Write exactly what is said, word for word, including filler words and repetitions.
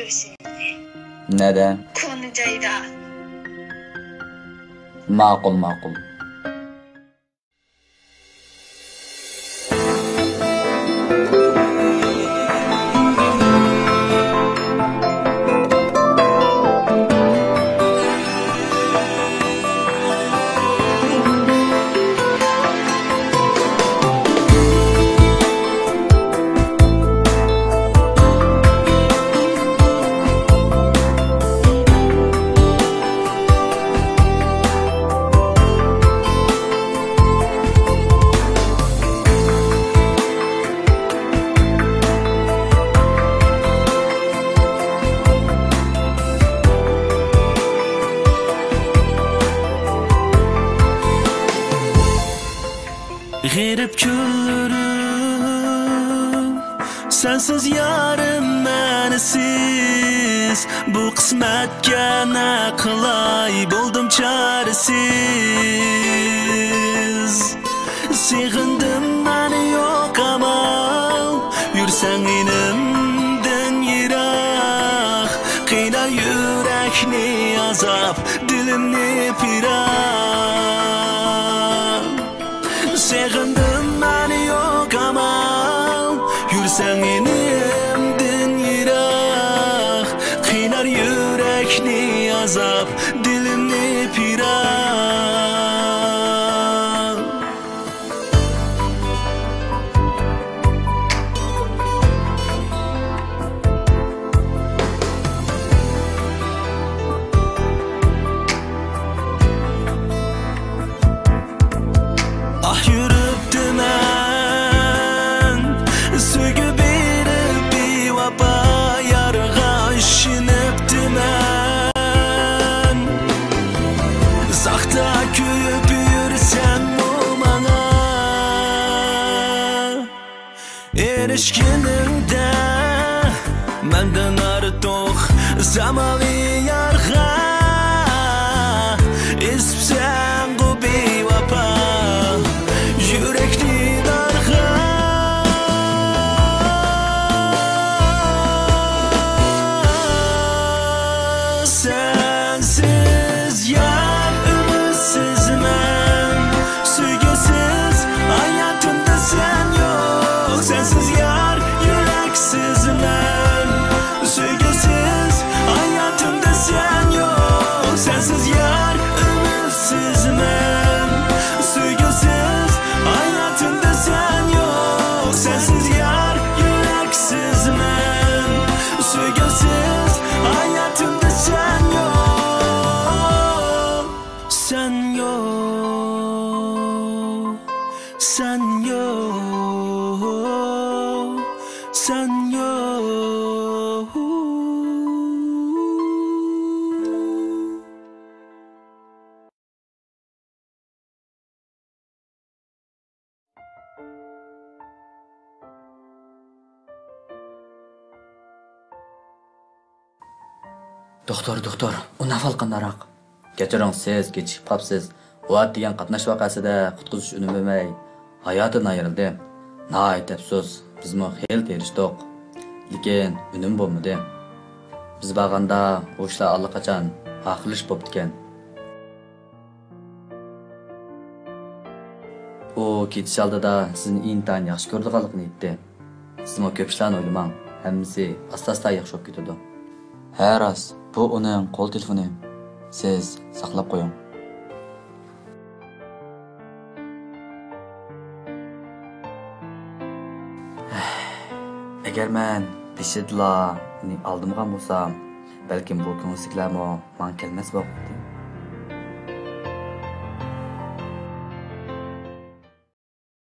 görüşünüzü. Neden? Konu Ceyda. Makul makul. Girip külürüm sensiz yarım menisiz bu kısmetke ne kılay buldum çaresiz sığındım beni yok ama yürsen inimden yirak kıynar yürekni azap dilimni pirak Sığındım beni yok ama yürsen inimden yirak kıynar yürekni azap dilimni pirak Ah yürüptüm ben Sügü birip bir vapa yarığa işiniptim ben Sakta köyüp yürüsem o bana Erişkinimde Menden artık Zamavi yarığa İspsen bu bir vapa Yürekli darga Sensiz yar ümitsiz men Sügesiz hayatımda sen yok Sensiz yar yüreksiz men Sügesiz hayatımda sen yok Sensiz yar ümitsiz men Sügesiz hayatımda sen yok Sensiz yar yüreksiz men Sügesiz hayatımda sen yok Sen yok Sen yok Sen yok Doktor, doktor, o nafal qandaroq? Kechiring, siz kechikib qolibsiz. Uat degan qatnash vaqasida qutqizish unumay hayotdan ayrildi. Nihoyat afsus, bizmi xel terishdik. Lekin unum bo'lmadi. Biz bag'anda u ishlar allaqachon oxirlash bo'pti ekan. U ketish oldida sizni intayin yaxshi ko'rdiganligini aytdi. Sizmi ko'p ishlarni o'ylamang, hammasi asta-asta yaxshi bo'lib ketadi. Ha, rost, bu uning qo'l telefoni. Siz saqlab qo'ying. Agar men beshidla uni aldimgan bo'lsam, balkim bu ko'ngilsizliklarmi menga kelmas bo'ldi.